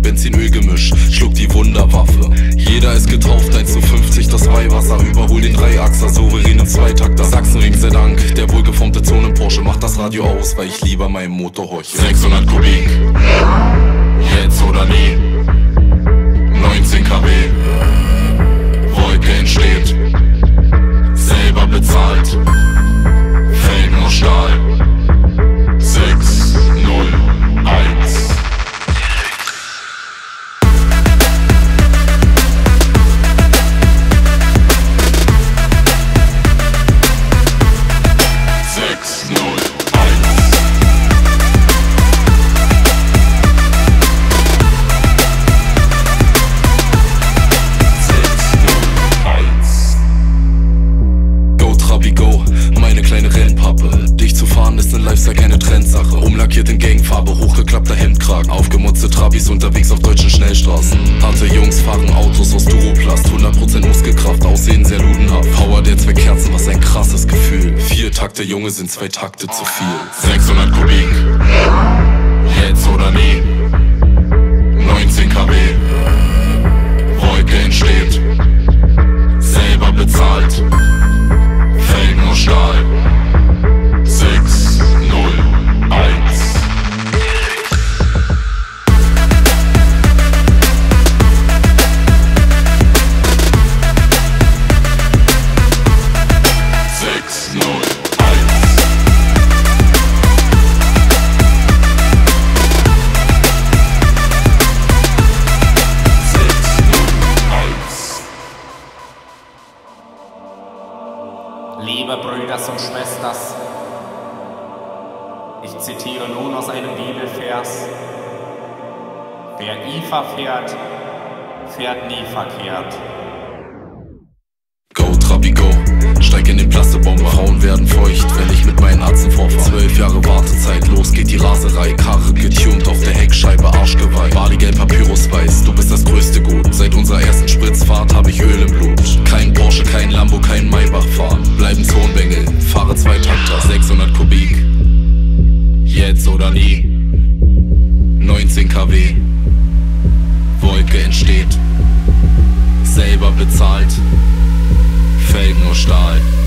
Benzin-Öl-Gemisch, schluck die Wunderwaffe. Jeder ist getauft, 1:50 das Weihwasser. Überhol den Dreiachser, souveränen Zweitakter. Sachsenring sei Dank, der wohlgeformte Zonen-Porsche macht das Radio aus, weil ich lieber meinen Motor horche. 600 Kubik, jetzt oder nie. 19 kW, Wolke entsteht, selber bezahlt, Felgen aus Stahl. 6, 0, 1. Dich zu fahren ist in Lifestyle keine Trendsache. Umlackiert in Gangfarbe, hochgeklappter Hemdkragen. Aufgemutzte Trabis unterwegs auf deutschen Schnellstraßen. Harte Jungs fahren Autos aus Duroplast. 100% Muskelkraft, Aussehen sehr ludenhaft. Power der 2 Kerzen, was ein krasses Gefühl. 4 Takte Junge sind 2 Takte zu viel. 600 Kubik, jetzt oder nie. 19 kW, Wolke entsteht, selber bezahlt, Felgen aus Stahl. 6, 0, 1. Liebe Brüders und Schwesters, ich zitiere nun aus einem Bibelvers: Wer IFA fährt, fährt nie verkehrt. Go, Trabi, go, steig in den Plastebomber. Frauen werden feucht, wenn ich mit meinen Atzen vorfahre. 12 Jahre Wartezeit, los geht die Raserei. Karre getuned auf der Heckscheibe, Arschgeweih. Bali-Gelb, Papyrus-Weiß, du bist das größte Gut. Seit unserer ersten Spritzfahrt hab ich Öl im Blut. Kein Porsche, kein Lambo, kein Maybach fahren. Bleiben Zonbengel, fahre 2 Takter, 600 Kubik, jetzt oder nie. 19 kW, Wolke entsteht, selber bezahlt, Felgen aus Stahl.